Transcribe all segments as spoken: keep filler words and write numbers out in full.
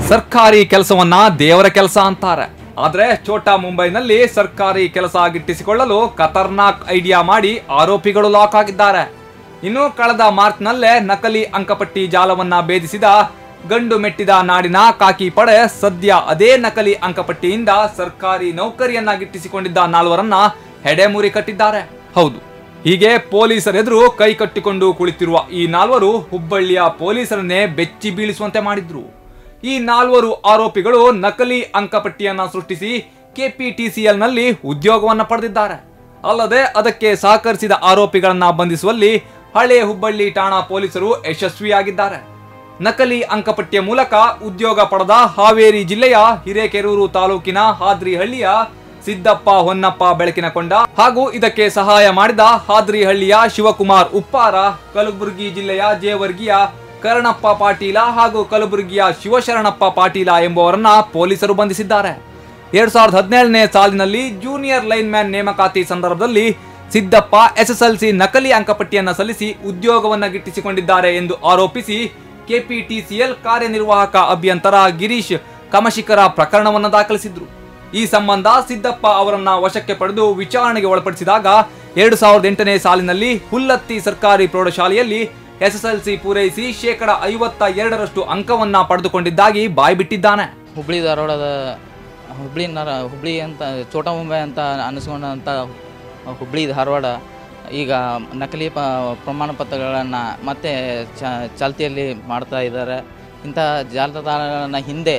ಸರ್ಕಾರಿ ಕೆಲಸವನ್ನ ದೇವರ ಕೆಲಸ ಅಂತಾರೆ. ಆದ್ರೆ ಛೋಟಾ ಮುಂಬೈನಲ್ಲಿ ಸರ್ಕಾರಿ ಕೆಲಸ ಗಿಟ್ಟಿಸಿಕೊಳ್ಳಲು ಖತರ್ನಾಕ್ ಐಡಿಯಾ ಮಾಡಿ ಆರೋಪಿಗಳು ಲಾಕ್ ಆಗಿದ್ದಾರೆ. ಇನ್ನು ಕಳೆದ ಮಾರ್ಚ್ ನಲ್ಲೇ ನಕಲಿ ಅಂಕಪಟ್ಟಿ ಜಾಲವನ್ನ ಭೇದಿಸಿದ ಗಂಡು ಮೆಟ್ಟಿದ ನಾಡಿನ ಕಾಕಿ ಪಡೆ ಸದ್ಯ ಅದೇ ನಕಲಿ ಅಂಕಪಟ್ಟಿಯಿಂದ ಸರ್ಕಾರಿ ನೌಕರಿಯನ್ನ ಗಿಟ್ಟಿಸಿಕೊಂಡಿದ್ದ ನಾಲ್ವರನ್ನ ಹೆಡೆಮುರಿ ಕಟ್ಟಿದ್ದಾರೆ. ಹೌದು, ಹೀಗೆ ಪೊಲೀಸರೆದುರು ಕೈ ಕಟ್ಟಿಕೊಂಡು ಕುಳಿತಿರುವ ಈ ನಾಲ್ವರು ಹುಬ್ಬಳ್ಳಿಯ ಪೊಲೀಸರನ್ನೇ ಬೆಚ್ಚಿ ಬೀಳಿಸುವಂತೆ ಮಾಡಿದ್ರು. ಈ ನಾಲ್ವರು ಆರೋಪಿಗಳು ನಕಲಿ ಅಂಕಪಟ್ಟಿಯನ್ನ ಸೃಷ್ಟಿಸಿ ಕೆಪಿಟಿಸಿಎಲ್ ನಲ್ಲಿ ಉದ್ಯೋಗವನ್ನ ಪಡೆದಿದ್ದಾರೆ. ಅಲ್ಲದೆ ಅದಕ್ಕೆ ಸಹಕರಿಸಿದ ಆರೋಪಿಗಳನ್ನ ಬಂಧಿಸುವಲ್ಲಿ ಹಳೆ ಹುಬ್ಬಳ್ಳಿ ಠಾಣಾ ಪೊಲೀಸರು ಯಶಸ್ವಿಯಾಗಿದ್ದಾರೆ. ನಕಲಿ ಅಂಕಪಟ್ಟಿಯ ಮೂಲಕ ಉದ್ಯೋಗ ಪಡೆದ ಹಾವೇರಿ ಜಿಲ್ಲೆಯ ಹಿರೇಕೆರೂರು ತಾಲೂಕಿನ ಹಾದ್ರಿಹಳ್ಳಿಯ ಸಿದ್ದಪ್ಪ ಹೊನ್ನಪ್ಪ ಬೆಳಕಿನಕೊಂಡ ಹಾಗೂ ಇದಕ್ಕೆ ಸಹಾಯ ಮಾಡಿದ ಹಾದ್ರಿಹಳ್ಳಿಯ ಶಿವಕುಮಾರ್ ಉಪ್ಪಾರ, ಕಲಬುರಗಿ ಜಿಲ್ಲೆಯ ಜೇವರ್ಗಿಯ ಕರ್ಣಪ್ಪ ಪಾಟೀಲ ಹಾಗೂ ಕಲಬುರಗಿಯ ಶಿವಶರಣಪ್ಪ ಪಾಟೀಲ ಎಂಬುವರನ್ನ ಪೊಲೀಸರು ಬಂಧಿಸಿದ್ದಾರೆ. ಎರಡ್ ಸಾವಿರದ ಹದಿನೇಳನೇ ಸಾಲಿನಲ್ಲಿ ಜೂನಿಯರ್ ಲೈನ್ ಮ್ಯಾನ್ ನೇಮಕಾತಿ ಸಂದರ್ಭದಲ್ಲಿ ಸಿದ್ದಪ್ಪ ಎಸ್ಎಸ್ಎಲ್ಸಿ ನಕಲಿ ಅಂಕಪಟ್ಟಿಯನ್ನ ಸಲ್ಲಿಸಿ ಉದ್ಯೋಗವನ್ನ ಗಿಟ್ಟಿಸಿಕೊಂಡಿದ್ದಾರೆ ಎಂದು ಆರೋಪಿಸಿ ಕೆಪಿಟಿಸಿಎಲ್ ಕಾರ್ಯನಿರ್ವಾಹಕ ಅಭಿಯಂತರ ಗಿರೀಶ್ ಕಮಶಿಕರ ಪ್ರಕರಣವನ್ನು ದಾಖಲಿಸಿದ್ರು. ಈ ಸಂಬಂಧ ಸಿದ್ದಪ್ಪ ಅವರನ್ನ ವಶಕ್ಕೆ ಪಡೆದು ವಿಚಾರಣೆಗೆ ಒಳಪಡಿಸಿದಾಗ ಎರಡು ಸಾವಿರದ ಎಂಟನೇ ಸಾಲಿನಲ್ಲಿ ಹುಲ್ಲತ್ತಿ ಸರ್ಕಾರಿ ಪ್ರೌಢಶಾಲೆಯಲ್ಲಿ ಎಸ್ಎಸ್ಎಲ್ಸಿ ಪೂರೈಸಿ ಶೇಕಡ ಐವತ್ತ ಎರಡರಷ್ಟು ಅಂಕವನ್ನ ಪಡೆದುಕೊಂಡಿದ್ದಾಗಿ ಬಾಯ್ಬಿಟ್ಟಿದ್ದಾನೆ. ಹುಬ್ಳಿ ಧಾರವಾಡದ ಹುಬ್ಳಿ ನರ ಹುಬ್ಳಿ ಅಂತ ಛೋಟಾ ಮುಂಬೈ ಅಂತ ಅನಿಸ್ಕೊಂಡಂಥ ಹುಬ್ಳಿ ಧಾರವಾಡ ಈಗ ನಕಲಿ ಪ ಪ್ರಮಾಣ ಪತ್ರಗಳನ್ನು ಮತ್ತೆ ಚಾಲ್ತಿಯಲ್ಲಿ ಮಾಡ್ತಾ ಇದ್ದಾರೆ. ಇಂಥ ಜಾಲತಾಣಗಳನ್ನು ಹಿಂದೆ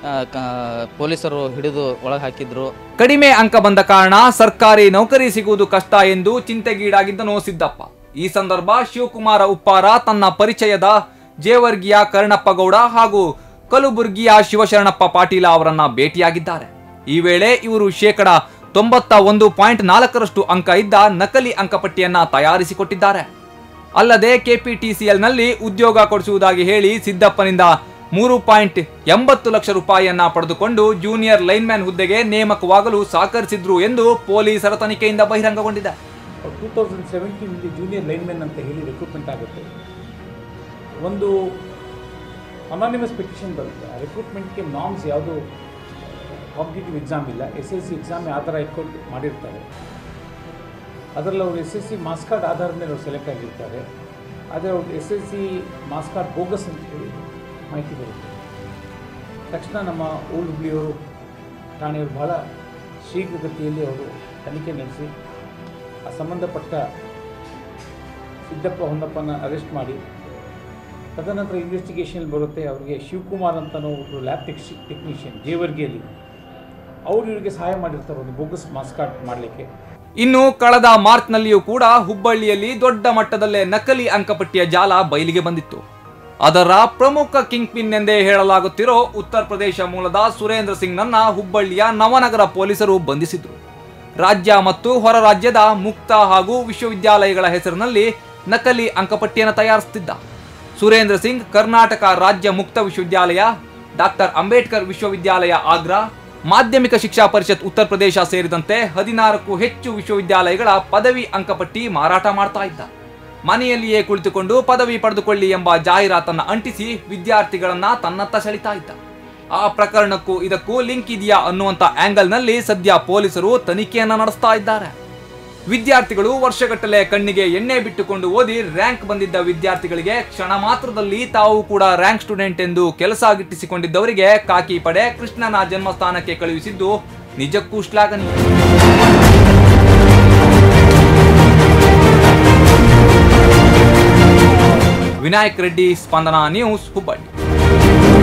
ಪೊಲೀಸರು ಹಿಡಿದು ಒಳಗೆ ಹಾಕಿದ್ರು. ಕಡಿಮೆ ಅಂಕ ಬಂದ ಕಾರಣ ಸರ್ಕಾರಿ ನೌಕರಿ ಸಿಗುವುದು ಕಷ್ಟ ಎಂದು ಚಿಂತೆಗೀಡಾಗಿದ್ದನು ಸಿದ್ದಪ್ಪ. ಈ ಸಂದರ್ಭ ಶಿವಕುಮಾರ ಉಪ್ಪಾರ ತನ್ನ ಪರಿಚಯದ ಜೇವರ್ಗಿಯ ಕರ್ಣಪ್ಪ ಗೌಡ ಹಾಗೂ ಕಲಬುರ್ಗಿಯ ಶಿವಶರಣಪ್ಪ ಪಾಟೀಲ ಅವರನ್ನ ಭೇಟಿಯಾಗಿದ್ದಾರೆ. ಈ ವೇಳೆ ಇವರು ಶೇಕಡ ತೊಂಬತ್ತ ಒಂದು ಪಾಯಿಂಟ್ ನಾಲ್ಕರಷ್ಟು ಅಂಕ ಇದ್ದ ನಕಲಿ ಅಂಕಪಟ್ಟಿಯನ್ನ ತಯಾರಿಸಿಕೊಟ್ಟಿದ್ದಾರೆ. ಅಲ್ಲದೆ ಕೆಪಿಟಿಸಿಎಲ್ ನಲ್ಲಿ ಉದ್ಯೋಗ ಕೊಡಿಸುವುದಾಗಿ ಹೇಳಿ ಸಿದ್ದಪ್ಪನಿಂದ ಮೂರು ಪಾಯಿಂಟ್ ಎಂಬತ್ತು ಲಕ್ಷ ರೂಪಾಯಿಯನ್ನ ಪಡೆದುಕೊಂಡು ಜೂನಿಯರ್ ಲೈನ್ಮ್ಯಾನ್ ಹುದ್ದೆಗೆ ನೇಮಕವಾಗಲು ಸಹಕರಿಸಿದ್ರು ಎಂದು ಪೊಲೀಸರ ತನಿಖೆಯಿಂದ ಬಹಿರಂಗಗೊಂಡಿದೆ. ಟೂ ತೌಸಂಡ್ ಸೆವೆಂಟೀನಲ್ಲಿ ಜೂನಿಯರ್ ಲೈನ್ಮೆನ್ ಅಂತ ಹೇಳಿ ರಿಕ್ರೂಟ್ಮೆಂಟ್ ಆಗುತ್ತೆ. ಒಂದು ಅನಾನಿಮಸ್ ಪಿಟಿಷನ್ ಬರುತ್ತೆ. ಆ ರಿಕ್ರೂಟ್ಮೆಂಟ್ಗೆ ನಾರ್ಮ್ಸ್ ಯಾವುದು ಕಾಂಪಿಟೇಟಿವ್ ಎಕ್ಸಾಮ್ ಇಲ್ಲ, ಎಸ್ ಎಸ್ ಸಿ ಎಕ್ಸಾಮ್ ಆ ಥರ ಇಟ್ಕೊಂಡು ಮಾಡಿರ್ತಾರೆ. ಅದರಲ್ಲಿ ಅವರು S S C marks card ಆಧಾರದ ಮೇಲೆ ಅವ್ರು ಸೆಲೆಕ್ಟ್ ಆಗಿರ್ತಾರೆ. ಆದರೆ ಅವ್ರು S S C marks card bogus ಅಂತ ಹೇಳಿ ಮಾಹಿತಿ ಬರುತ್ತೆ. ತಕ್ಷಣ ನಮ್ಮ ಓಲ್ಡ್ ಹುಬ್ಳಿಯವರು ಠಾಣೆಯವರು ಭಾಳ ಶೀಘ್ರಗತಿಯಲ್ಲಿ ಅವರು ತನಿಖೆ ನಡೆಸಿ ಆ ಸಂಬಂಧಪಟ್ಟ ಸಿದ್ದಪ್ಪ ಹೊನ್ನಪ್ಪನ ಅರೆಸ್ಟ್ ಮಾಡಿ ತದನಂತರ ಇನ್ವೆಸ್ಟಿಗೇಷನ್ ಬರುತ್ತೆ. ಅವರಿಗೆ ಶಿವಕುಮಾರ್ ಅಂತನೋ ಒಬ್ಬರು ಲ್ಯಾಬ್ ಟೆಕ್ಸಿ ಟೆಕ್ನಿಷಿಯನ್ ಜೇವರ್ಗಿಯಲ್ಲಿ ಅವರು ಇವರಿಗೆ ಸಹಾಯ ಮಾಡಿರ್ತಾರೆ ಒಂದು ಬೋಗಸ್ ಮಾರ್ಕ್ಸ್ ಕಾರ್ಡ್ ಮಾಡಲಿಕ್ಕೆ. ಇನ್ನು ಕಳೆದ ಮಾರ್ಚ್ ನಲ್ಲಿಯೂ ಕೂಡ ಹುಬ್ಬಳ್ಳಿಯಲ್ಲಿ ದೊಡ್ಡ ಮಟ್ಟದಲ್ಲೇ ನಕಲಿ ಅಂಕಪಟ್ಟಿಯ ಜಾಲ ಬಯಲಿಗೆ ಬಂದಿತ್ತು. ಅದರ ಪ್ರಮುಖ ಕಿಂಗ್ ಪಿನ್ ಎಂದೇ ಹೇಳಲಾಗುತ್ತಿರೋ ಉತ್ತರ ಪ್ರದೇಶ ಮೂಲದ ಸುರೇಂದ್ರ ಸಿಂಗ್ ನನ್ನ ಹುಬ್ಬಳ್ಳಿಯ ನವನಗರ ಪೊಲೀಸರು ಬಂಧಿಸಿದ್ರು. ರಾಜ್ಯ ಮತ್ತು ಹೊರ ರಾಜ್ಯದ ಮುಕ್ತ ಹಾಗೂ ವಿಶ್ವವಿದ್ಯಾಲಯಗಳ ಹೆಸರಿನಲ್ಲಿ ನಕಲಿ ಅಂಕಪಟ್ಟಿಯನ್ನು ತಯಾರಿಸುತ್ತಿದ್ದ ಸುರೇಂದ್ರ ಸಿಂಗ್ ಕರ್ನಾಟಕ ರಾಜ್ಯ ಮುಕ್ತ ವಿಶ್ವವಿದ್ಯಾಲಯ, ಡಾಕ್ಟರ್ ಅಂಬೇಡ್ಕರ್ ವಿಶ್ವವಿದ್ಯಾಲಯ ಆಗ್ರಾ, ಮಾಧ್ಯಮಿಕ ಶಿಕ್ಷಾ ಪರಿಷತ್ ಉತ್ತರ ಪ್ರದೇಶ ಸೇರಿದಂತೆ ಹದಿನಾರಕ್ಕೂ ಹೆಚ್ಚು ವಿಶ್ವವಿದ್ಯಾಲಯಗಳ ಪದವಿ ಅಂಕಪಟ್ಟಿ ಮಾರಾಟ ಮಾಡ್ತಾ ಇದ್ದ. ಮನೆಯಲ್ಲಿಯೇ ಕುಳಿತುಕೊಂಡು ಪದವಿ ಪಡೆದುಕೊಳ್ಳಿ ಎಂಬ ಜಾಹೀರಾತನ್ನ ಅಂಟಿಸಿ ವಿದ್ಯಾರ್ಥಿಗಳನ್ನ ತನ್ನತ್ತ ಸೆಳಿತಾ ಇದ್ದ. ಆ ಪ್ರಕರಣಕ್ಕೂ ಇದಕ್ಕೂ ಲಿಂಕ್ ಇದೆಯಾ ಅನ್ನುವಂತ ಆಂಗಲ್ ನಲ್ಲಿ ಸದ್ಯ ಪೊಲೀಸರು ತನಿಖೆಯನ್ನ ನಡೆಸ್ತಾ ಇದ್ದಾರೆ. ವಿದ್ಯಾರ್ಥಿಗಳು ವರ್ಷಗಟ್ಟಲೆ ಕಣ್ಣಿಗೆ ಎಣ್ಣೆ ಬಿಟ್ಟುಕೊಂಡು ಓದಿ ರ್ಯಾಂಕ್ ಬಂದಿದ್ದ ವಿದ್ಯಾರ್ಥಿಗಳಿಗೆ ಕ್ಷಣ ಮಾತ್ರದಲ್ಲಿ ತಾವು ಕೂಡ ರ್ಯಾಂಕ್ ಸ್ಟೂಡೆಂಟ್ ಎಂದು ಕೆಲಸ ಗಿಟ್ಟಿಸಿಕೊಂಡಿದ್ದವರಿಗೆ ಕಾಕಿ ಪಡೆ ಕೃಷ್ಣನ ಜನ್ಮಸ್ಥಾನಕ್ಕೆ ಕಳುಹಿಸಿದ್ದು ನಿಜಕ್ಕೂ ಶ್ಲಾಘನೀಯ. ವಿನಾಯಕ್ ರೆಡ್ಡಿ, ಸ್ಪಂದನ ನ್ಯೂಸ್, ಹುಬ್ಬಳ್ಳಿ.